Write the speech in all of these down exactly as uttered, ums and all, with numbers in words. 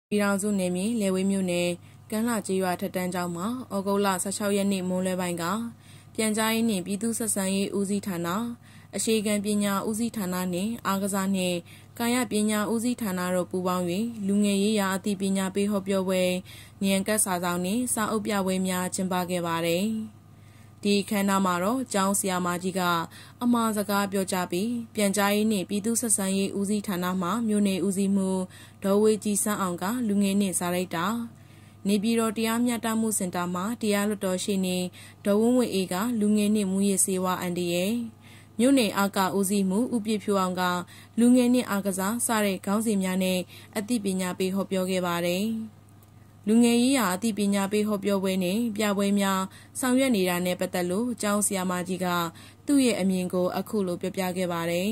ပြည်ထောင်စုနယ်မြေလယ်ဝေးမြို့နယ်ကမ်းလှကျေးရွာထက်တန်းကျောင်းမှာဩဂုတ်လဆယ့်ခြောက်ရက်နေ့မွန်းလွဲပိုင်းကပြန်ကြားရေးနှင့်ပြည်သူ့ဆက်ဆံရေးဦးစီးဌာနအရှိခံပညာဦးစီးဌာနနှင့်အားကစားနှင့်ကာယပညာဦးစီးဌာနတို့ပူးပေါင်း၍လူငယ်ရေးရာအသိပညာပေးဟောပြောပွဲဉာဏ်ကပ်စာဆောင်နှင့်စာအုပ်ပြပွဲများကျင်းပခဲ့ပါသည်ဒီခမ်းနားမှာတော့ကျောင်းဆရာမကြီးကအမှားစကားပြောကြားပြီးပြန်ကြားရေးနှင့်ပြည်သူ့ဆက်ဆံရေးဦးစီးဌာနမှမြို့နယ်ဦးစီးမှုဒေါ်ဝေကြီးစန်းအောင်ကလူငယ်နှင့်စာရိုက်တာနေပြည်တော်တရားမျှတမှုစင်တာမှာတရားလွှတ်တော်ရှိနေဒေါ်ဝင်းဝေအေးကလူငယ်နှင့်မူရစေဝါအန်ဒီရဲ့မြို့နယ်အာကာဦးစီးမှုဦးပြည့်ဖြိုးအောင်ကလူငယ်နှင့်အားကစားစတဲ့ခေါင်းစဉ်များနဲ့အသိပညာပေးဟောပြောခဲ့ပါတယ်လူငယ်ရေးရာအသိပညာပေးဟောပြောပွဲနဲ့ပြပွဲများဆောင်ရွက်နေတာနဲ့ပတ်သက်လို့ကျောင်းဆရာမကြီးကသူ့ရဲ့အမြင်ကိုအခုလိုပြောပြခဲ့ပါတယ်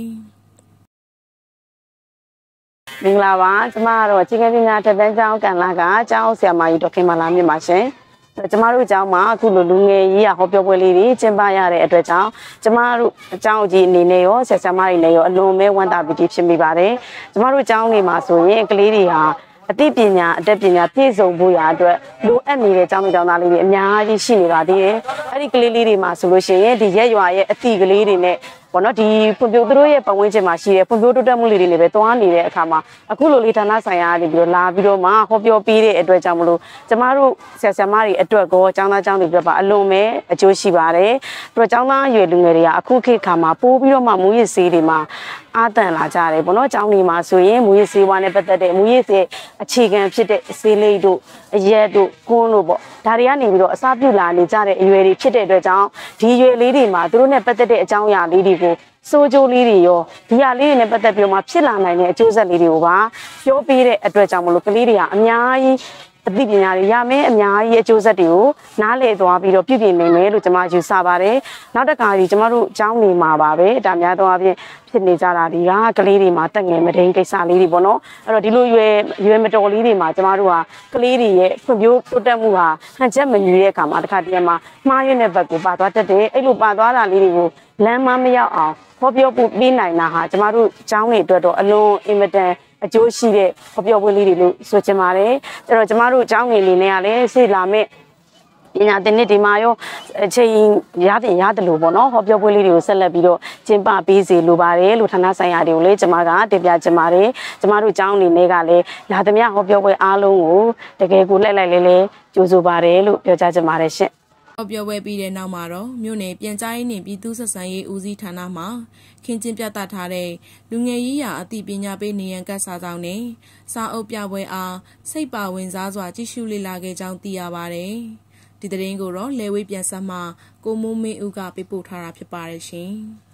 မင်္ဂလာပါကျမကတော့အခြေခံပညာထက်တန်းကျောင်းကန်လာကကျောင်းဆရာမကြီးဒေါက်ခင်မာလာမြင့်ပါရှင်ကျမတို့ကျောင်းမှာအခုလိုလူငယ်ရေးရာဟောပြောပွဲလေးတွေကျင်းပရတဲ့အတွက်ကြောင့်ကျမတို့အကျောင်းကြီးအနေနဲ့ရောဆရာဆရာမတွေနဲ့ရောအလွန်ပဲဝမ်းသာပီတိဖြစ်မိပါတယ်ကျမတို့ကျောင်းလေးမှာဆိုရင်ကလေးတွေဟာအသိပညာအတတ်ပညာပြည့်စုံဖို့ရာအတွက်လိုအပ်နေတဲ့ကျောင်းကျောင်းသားလေးတွေအများကြီးရှိနေပါသေးတယ်အဲ့ဒီကလေးလေးတွေမှာဆိုလို့ရှိရင်ဒီရက်ရွာရဲ့အသည့်ကလေးတွေနဲ့ဘောနော်ဒီဖွံ့ဖြိုးသူတို့ရဲ့ပတ်ဝန်းကျင်မှာရှိတဲ့ဖွံ့ဖြိုးတိုးတက်မှုလေးတွေလည်းပဲတွားနေတဲ့အခါမှာအခုလိုလေးဌာနဆိုင်ရာနေပြီးတော့လာပြီးတော့မှဟောပြောပေးတဲ့အတွက်ကြောင့်မလို့ကျမတို့ဆရာဆရာမတွေအတွက်ကောကျောင်းသားကျောင်းတွေပြပါအလွန်ပဲအကျိုးရှိပါတယ်ပြီးတော့ကျောင်းသားအရွယ်လူငယ်တွေကအခုခေတ်ခါမှာပိုးပြီးတော့မှမူရစ်ဆေးတွေမှာအားတန်လာကြတယ်ဘောနော်ကျောင်းတွေမှာဆိုရင်မူရစ်ဆေးဝါးနဲ့ပတ်သက်တဲ့မူရစ်ဆေးအခြေခံဖြစ်တဲ့ဆေးလိပ်တို့အရက်တို့ကွန်းတို့ပေါ့ဒါတွေကနေပြီးတော့အစပြုလာနေကြတဲ့အရွယ်တွေဖြစ်တဲ့အတွက်ကြောင့်ဒီအရွယ်လေးတွေမှာသူတို့နဲ့ပတ်သက်တဲ့အကြောင်းအရာလေးတွေကိုစိုးကျိုးလေးတွေရောဒီဟာလေးတွေနဲ့ပတ်သက်ပြီးတော့မှဖြစ်လာနိုင်တဲ့အကျိုးဆက်လေးတွေကိုပါပြောပြတဲ့အတွက်ကြောင့်မလို့ကလေးတွေကအများကြီးအသိပညာတွေရမယ်အများကြီးအကျိုးဆက်တွေကိုနားလည်သွားပြီးတော့ပြုပြင်နိုင်မယ်လို့ကျွန်မယူဆပါတယ်နောက်တစ်ခါကြီးကျွန်မတို့ကျောင်းနေမှာပါပဲဒါများသောအားဖြင့်ဖြစ်နေကြတာဒီကကလေးတွေမှာတက်ငယ်မဒိန်ကိစ္စလေးတွေပေါ့နော်အဲ့တော့ဒီလိုရွယ်ရွယ်မတော်လေးတွေမှာကျွန်မတို့ဟာကလေးတွေရဲ့ဖွံ့ဖြိုးတိုးတက်မှုဟာဟန်ချက်မညီတဲ့အခါမှာတစ်ခါတည်းမှာမှားရတဲ့ဘက်ကိုပါသွားတတ်တယ်အဲ့လိုပါသွားတာလေးတွေကိုလမ်းမမရောက်အောင်ဟောပြောပေးနိုင်တာဟာကျွန်မတို့ကျောင်းတွေအတွက်တော့အလွန်အင်မတန်အကျိုးရှိတဲ့ဟောပြောပွဲလေးတွေလို့ဆိုချင်ပါတယ်အဲ့တော့ကျမတို့ကျောင်းငယ်လေးတွေကလည်းရှေ့လာမဲ့ပညာသင်နှစ်ဒီမှာရောအချိန်ရတဲ့ရတယ်လို့ပေါ့နော်ဟောပြောပွဲလေးတွေကိုဆက်လက်ပြီးတော့ကျင်းပပေးစီလိုပါတယ်လို့ဌာနဆိုင်ရာတွေကိုလည်းကျမကတင်ပြချင်ပါတယ်ကျမတို့ကျောင်းအနေနဲ့ကလည်းလာသမျှဟောပြောပွဲအားလုံးကိုတကယ်ကိုလိုက်လိုက်လဲလဲကြိုးဆိုပါတယ်လို့ပြောကြားချင်ပါတယ်ရှင့်ဟောပြောပွဲပြီးတဲ့နောက်မှာတော့မြို့နယ်ပြန်ကြားရေးနှင့်ပြည်သူ့ဆက်ဆံရေးဦးစီးဌာနမှခင်းကျင်းပြသထားတဲ့လူငယ်ရေးရာအသိပညာပေးနေရန်ကတ်စာဆောင်နဲ့စာအုပ်ပြပွဲအားစိတ်ပါဝင်စားစွာကြည့်ရှုလေ့လာခဲ့ကြောင်းသိရပါတယ်။ဒီသတင်းကိုတော့လယ်ဝေးပြန်ဆက်မှကိုမိုးမင်းဦးကပေးပို့ထားတာဖြစ်ပါတယ်ရှင်။